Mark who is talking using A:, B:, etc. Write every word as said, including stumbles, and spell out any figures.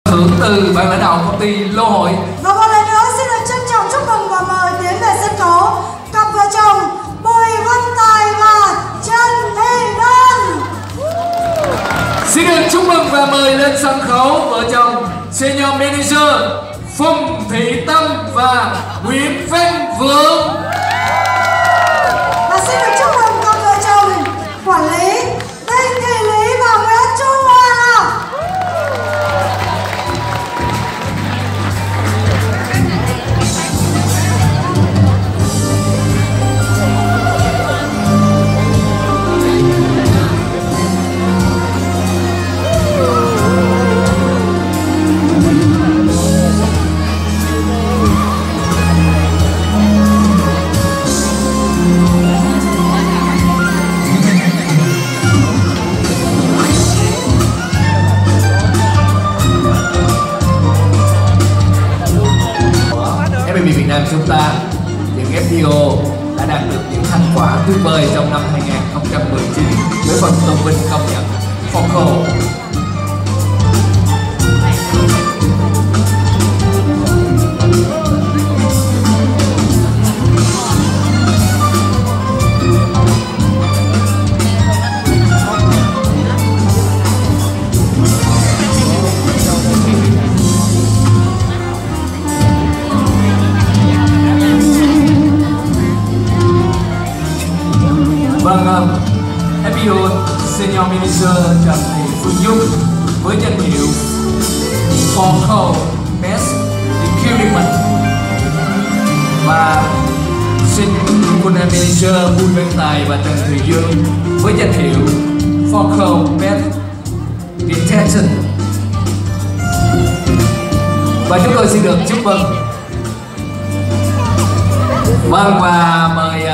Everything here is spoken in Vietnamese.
A: thưởng từ ban lãnh đạo công ty Lô Hội.
B: Và một lần nữa xin được trân trọng chúc mừng và mời tiến về sân khấu cặp vợ chồng Bùi Văn Tài và Trần Thị Đơn.
A: Xin được chúc mừng và mời lên sân khấu vợ chồng Senior Manager Phùng Thị Tâm và Nguyễn Văn Vượng.
B: Và xin được chúc mừng cặp vợ chồng quản lý Đinh Thị Lý và Nguyễn Trung Hoa.
A: ép pê bê Việt Nam chúng ta, những ép pê ô đã đạt được những thành quả tuyệt vời trong năm hai nghìn không trăm mười chín với phần tôn vinh công nhận Focal. Vâng, ép pê ô Senior Manager Trần Thị Phương Dung với danh hiệu Focal Best Equipment và Senior Manager Bùi Văn Tài và Trần Thị Dương với danh hiệu Focal Best Detection. Và chúng tôi xin được chúc mừng. Vâng, và mời